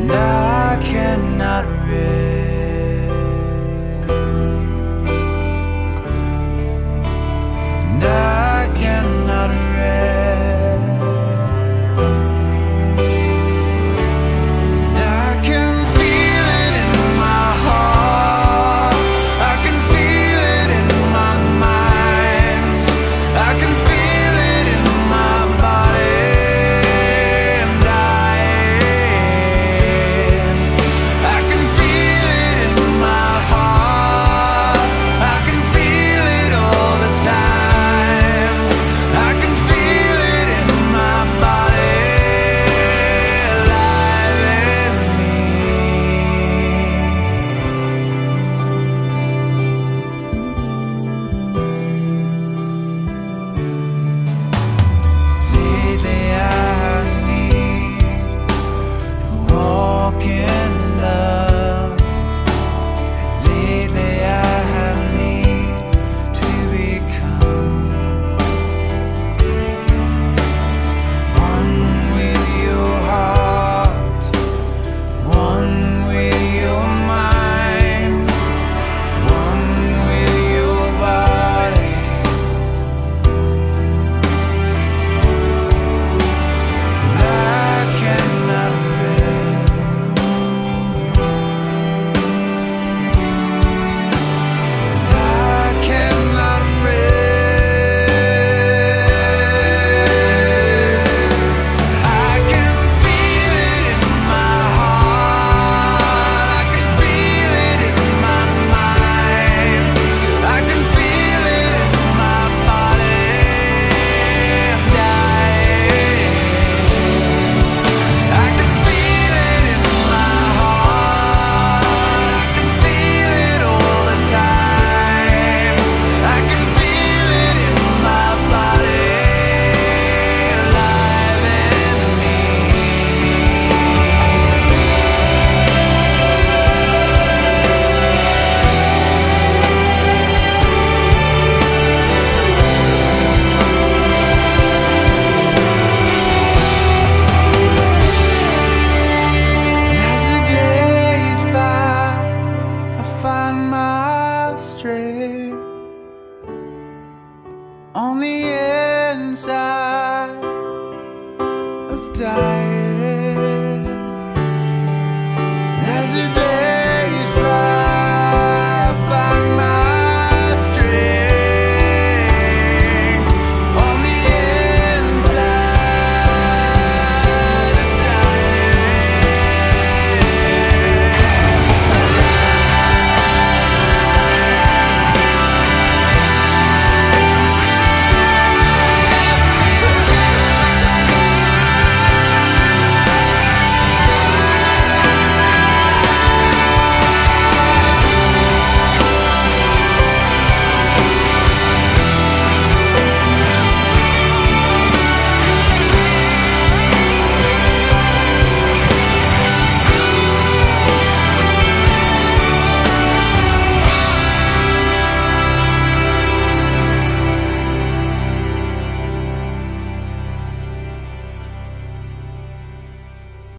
and I cannot rest, and I cannot rest, and I can feel it in my heart, I can feel it in my mind, I can feel it in my body, and I can feel it in my heart, I can feel it all the time, I can feel it in my body, alive in me. Lately I need to walk in love. Lately I need to become one with your heart, one with your mind, one with your body. I cannot rest, I cannot rest. I can feel it in my heart, I can feel it in my mind, I can feel it in my body, and I can feel it in my heart, I can feel it all the time, I can feel it in my body, alive in me. As the days fly, I find my strength on the inside of dying.